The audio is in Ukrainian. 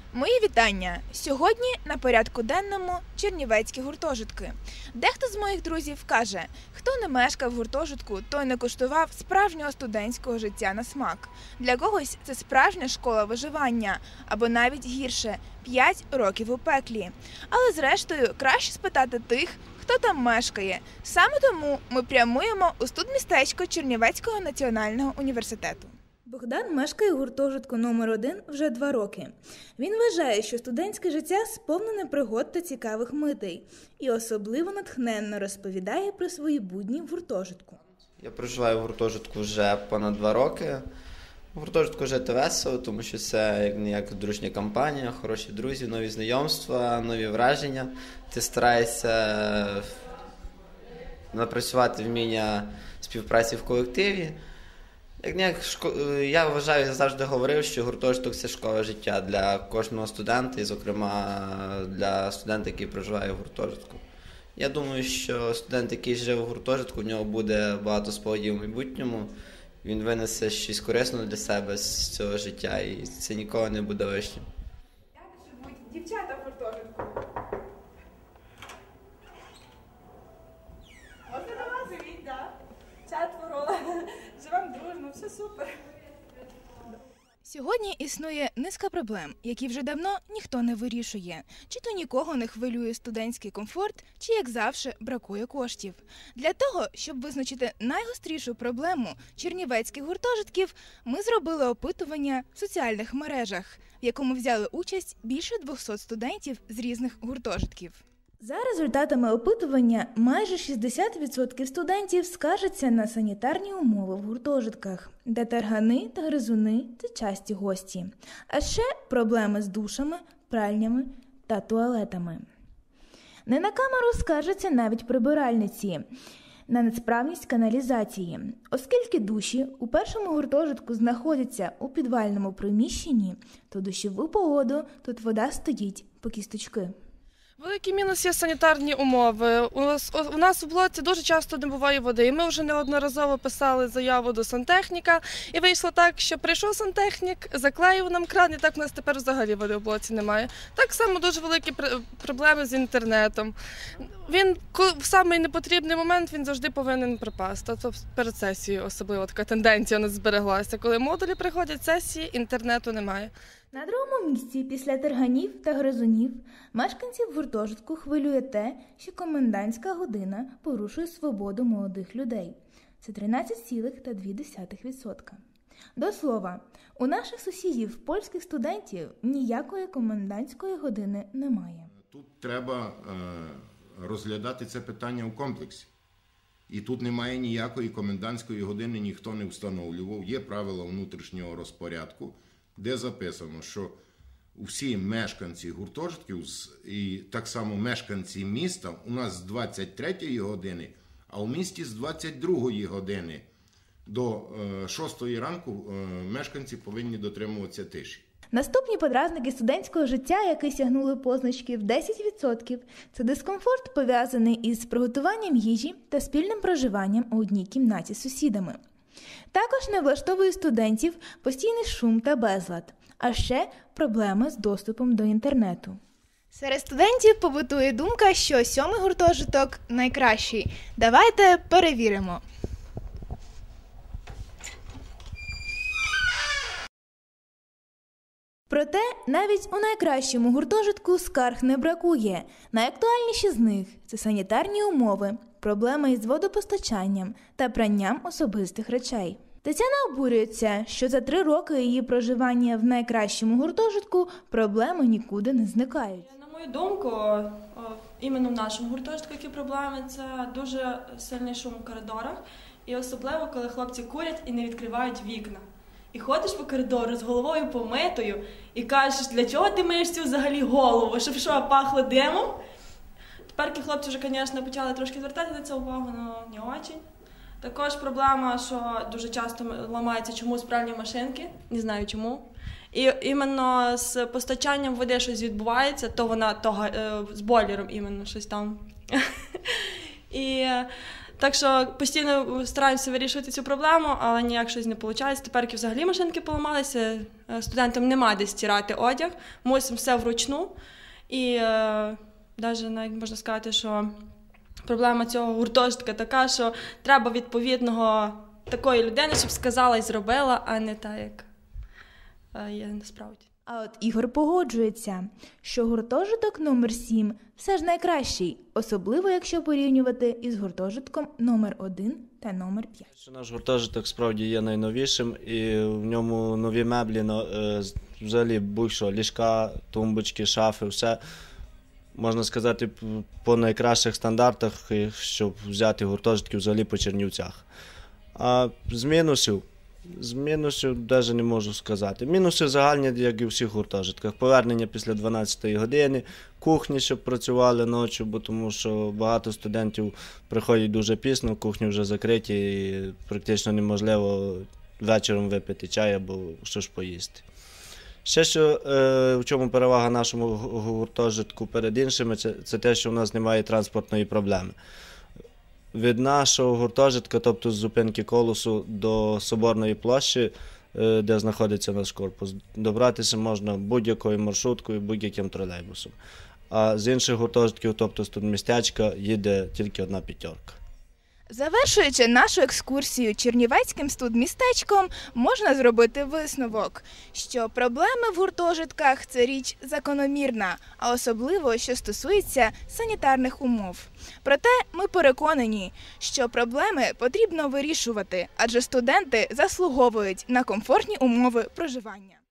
Мої вітання! Сьогодні на порядку денному чернівецькі гуртожитки. Дехто з моїх друзів каже, хто не мешкав в гуртожитку, той не куштував справжнього студентського життя на смак. Для когось це справжня школа виживання, або навіть гірше – 5 років у пеклі. Але зрештою краще спитати тих, хто там мешкає. Саме тому ми прямуємо у студмістечко Чернівецького національного університету. Богдан мешкає у гуртожитку номер 1 вже 2 роки. Він вважає, що студентське життя сповнене пригод та цікавих митей. І особливо натхненно розповідає про свої будні в гуртожитку. Я проживаю в гуртожитку вже понад 2 роки. В гуртожитку жити весело, тому що це як-ніяк дружня компанія, хороші друзі, нові знайомства, нові враження. Ти стараєшся напрацювати вміння співпраці в колективі. Я вважаю, я завжди говорив, що гуртожиток – це школа життя для кожного студента, і, зокрема, для студента, який проживає в гуртожитку. Я думаю, що студент, який живе в гуртожитку, в нього буде багато спогадів в майбутньому, він винесе щось корисне для себе з цього життя, і це ніколи не буде лишнім. Як живуть дівчата в гуртожитку? Можна до вас? Живіть, так. 4. Живемо дружно, все супер. Сьогодні існує низка проблем, які вже давно ніхто не вирішує. Чи то нікого не хвилює студентський комфорт, чи, як завжди, бракує коштів. Для того, щоб визначити найгострішу проблему чернівецьких гуртожитків, ми зробили опитування в соціальних мережах, в якому взяли участь більше 200 студентів з різних гуртожитків. За результатами опитування, майже 60% студентів скаржаться на санітарні умови в гуртожитках, де таргани та гризуни – це часті гості. А ще проблеми з душами, пральнями та туалетами. Не на камеру скаржаться навіть прибиральниці на несправність каналізації. Оскільки душі у першому гуртожитку знаходяться у підвальному приміщенні, то дощову погоду тут вода стоїть по кісточки. Великий мінус є санітарні умови. У нас в блоці дуже часто не буває води. І ми вже неодноразово писали заяву до сантехніка. І вийшло так, що прийшов сантехнік, заклеїв нам кран, і так в нас тепер взагалі води в блоці немає. Так само дуже великі проблеми з інтернетом. Він в самий непотрібний момент він завжди повинен пропасти. Тобто перед сесією особливо така тенденція у нас збереглася. Коли модулі приходять сесії, інтернету немає. На другому місці після тарганів та гризунів мешканців гуртожитку хвилює те, що комендантська година порушує свободу молодих людей. Це 13,2%. До слова, у наших сусідів, польських студентів, ніякої комендантської години немає. Тут треба розглядати це питання у комплексі. І тут немає ніякої комендантської години, ніхто не встановлював. Є правила внутрішнього розпорядку, де записано, що всі мешканці гуртожитків і так само мешканці міста у нас з 23-ї години, а у місті з 22-ї години до 6-ї ранку мешканці повинні дотримуватися тиші. Наступні подразники студентського життя, які сягнули позначки в 10%, це дискомфорт, пов'язаний із приготуванням їжі та спільним проживанням у одній кімнаті з сусідами. Також не влаштовує студентів постійний шум та безлад, а ще проблеми з доступом до інтернету. Серед студентів побутує думка, що 7-й гуртожиток найкращий. Давайте перевіримо. Проте навіть у найкращому гуртожитку скарг не бракує. Найактуальніші з них – це санітарні умови, проблеми із водопостачанням та пранням особистих речей. Тетяна обурюється, що за 3 роки її проживання в найкращому гуртожитку проблеми нікуди не зникають. На мою думку, іменно в нашому гуртожитку які проблеми – це дуже сильний шум у коридорах. І особливо, коли хлопці курять і не відкривають вікна. І ходиш по коридору з головою помитою і кажеш, для чого ти миєш цю взагалі голову, щоб що, пахло димом? Тепер хлопці вже, звісно, почали трошки звертати на це увагу, але не дуже. Також проблема, що дуже часто ламаються чомусь пральні машинки, не знаю чому. І іменно з постачанням води щось відбувається, то вона з бойлером іменно щось там. І Так що постійно стараємося вирішувати цю проблему, але ніяк щось не виходить. Тепер взагалі машинки поламалися, студентам немає де стирати одяг, мусимо все вручну. І навіть можна сказати, що проблема цього гуртожитка така, що треба відповідного такої людини, щоб сказала і зробила, а не так, як є насправді. А от Ігор погоджується, що гуртожиток номер 7 все ж найкращий, особливо якщо порівнювати із гуртожитком номер 1 та номер 5. Наш гуртожиток справді є найновішим, і в ньому нові меблі, взагалі будь-що, ліжка, тумбочки, шафи, все, можна сказати, по найкращих стандартах, щоб взяти гуртожитки взагалі по Чернівцях. А з мінусів навіть не можу сказати. Мінуси загальні, як і у всіх гуртожитках. Повернення після 12-ї години, кухні, щоб працювали ночі, бо тому що багато студентів приходять дуже пізно, кухні вже закриті і практично неможливо вечором випити чай або що ж поїсти. Ще що, в чому перевага нашому гуртожитку перед іншими, це те, що в нас немає транспортної проблеми. Від нашого гуртожитка, тобто з зупинки Колосу до Соборної площі, де знаходиться наш корпус, добратися можна будь-якою маршруткою, будь-яким тролейбусом. А з інших гуртожитків, тобто з Містечка, їде тільки одна п'ятерка. Завершуючи нашу екскурсію Чернівецьким студмістечком, можна зробити висновок, що проблеми в гуртожитках – це річ закономірна, а особливо, що стосується санітарних умов. Проте ми переконані, що проблеми потрібно вирішувати, адже студенти заслуговують на комфортні умови проживання.